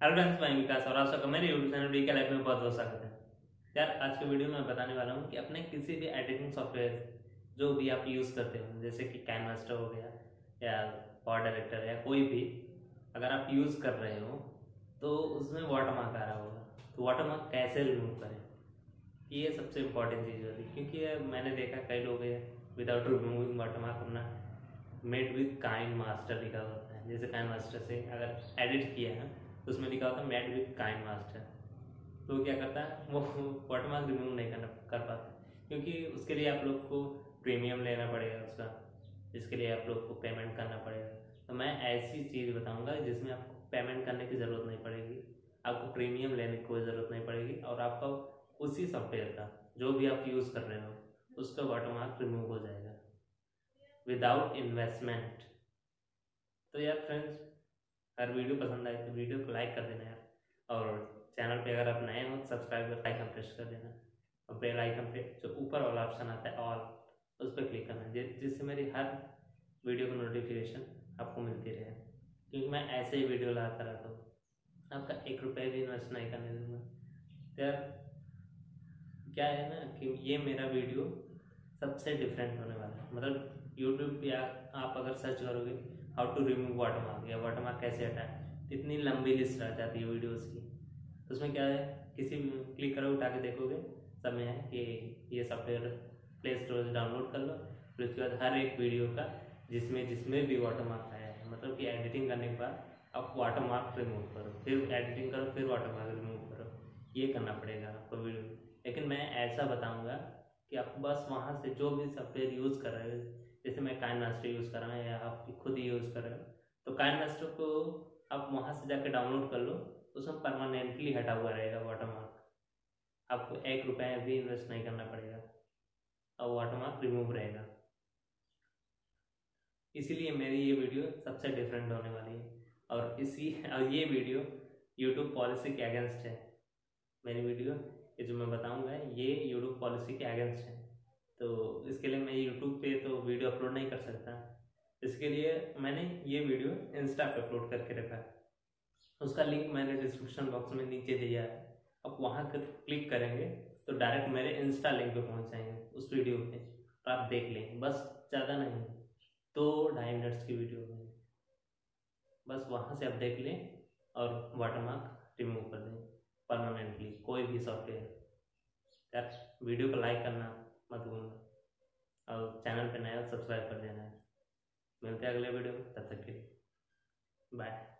Hello friends, मैं विकास और आप सबका मेरे YouTube channel D K life में बहुत बहुत स्वागत है। यार आज के वीडियो में मैं बताने वाला हूँ कि अपने किसी भी एडिटिंग सॉफ्टवेयर जो भी आप यूज़ करते हो, जैसे कि कैनवास्टर हो गया या पावर डायरेक्टर या कोई भी, अगर आप यूज़ कर रहे हो तो उसमें वाटरमार्क आ रहा होगा, तो वाटरमार्क कैसे रिमूव करें, ये सबसे इम्पोर्टेंट चीज़ होती है। क्योंकि मैंने देखा कई लोग विदाउट रिमूविंग वाटरमार्क अपना मेड विद काइंड मास्टर लिखा होता है। जैसे काइंड मास्टर से अगर एडिट किया है तो उसमें लिखा होता है मेड विद काइंड मास्टर, तो क्या करता है वो वाटरमार्क रिमूव नहीं कर पाता, क्योंकि उसके लिए आप लोग को प्रीमियम लेना पड़ेगा उसका, जिसके लिए आप लोग को पेमेंट करना पड़ेगा। तो मैं ऐसी चीज़ बताऊंगा जिसमें आपको पेमेंट करने की ज़रूरत नहीं पड़ेगी, आपको प्रीमियम लेने की कोई ज़रूरत नहीं पड़ेगी, और आपका उसी सॉफ्टवेयर का जो भी आप यूज़ कर रहे हो उसका वाटरमार्क रिमूव हो जाएगा विदाउट इन्वेस्टमेंट। तो यार फ्रेंड्स, अगर वीडियो पसंद आए तो वीडियो को लाइक कर देना यार, और चैनल पे अगर आप नए हो तो सब्सक्राइब कर आइकन प्रेस कर देना, और बेल आइकन पे जो ऊपर वाला ऑप्शन आता है ऑल, उस पर क्लिक करना जिससे मेरी हर वीडियो की नोटिफिकेशन आपको मिलती रहे, क्योंकि मैं ऐसे ही वीडियो लाता रहता हूँ, आपका 1 रुपये भी इन्वेस्ट नहीं करने दूंगा। तो यार क्या है ना कि ये मेरा वीडियो सबसे डिफरेंट होने वाला है। मतलब यूट्यूब पे आप अगर सर्च करोगे हाउ टू रिमूव वाटरमार्क या वाटरमार्क कैसे हटाएं, तो इतनी लंबी लिस्ट आ जाती है वीडियोस की। तो उसमें क्या है, किसी क्लिक करो उठा के देखोगे सब में है कि ये सॉफ्टवेयर प्ले स्टोर से डाउनलोड कर लो, फिर उसके बाद हर एक वीडियो का जिसमें भी वाटरमार्क आया है, मतलब कि एडिटिंग करने के बाद आप वाटरमार्क रिमूव करो, फिर एडिटिंग करो, फिर वाटरमार्क रिमूव करो, ये करना पड़ेगा आपको वीडियो। लेकिन मैं ऐसा बताऊंगा कि आप बस वहाँ से जो भी सॉफ्टवेयर यूज़ कर रहे हो, जैसे मैं काइनमास्टर यूज़ कर रहा हूँ या आप खुद ही यूज़ कर रहे हो, तो काइनमास्टर को आप वहाँ से जाकर डाउनलोड कर लो, उसमें परमानेंटली हटा हुआ रहेगा वाटरमार्क, आपको 1 रुपये भी इन्वेस्ट नहीं करना पड़ेगा और वाटरमार्क रिमूव रहेगा। इसीलिए मेरी ये वीडियो सबसे डिफरेंट होने वाली है, और ये वीडियो यूट्यूब पॉलिसी के अगेंस्ट है। मेरी वीडियो ये जो मैं बताऊंगा ये यूट्यूब पॉलिसी के अगेंस्ट है, तो इसके लिए मैं यूट्यूब पे तो वीडियो अपलोड नहीं कर सकता। इसके लिए मैंने ये वीडियो इंस्टा पे अपलोड करके रखा है, उसका लिंक मैंने डिस्क्रिप्शन बॉक्स में नीचे दिया है। आप वहाँ कर क्लिक करेंगे तो डायरेक्ट मेरे इंस्टा लिंक पे पहुँच जाएंगे उस वीडियो पे, और आप देख लें, बस ज़्यादा नहीं, 2-2.5 मिनट्स की वीडियो है, बस वहाँ से आप देख लें और वाटरमार्क रिमूव कर दें परमानेंटली, कोई भी सॉफ्टवेयर। यार वीडियो को लाइक करना मत भूलना, और चैनल पे नया सब्सक्राइब कर देना है। मिलते हैं अगले वीडियो में, तब तक के लिए बाय।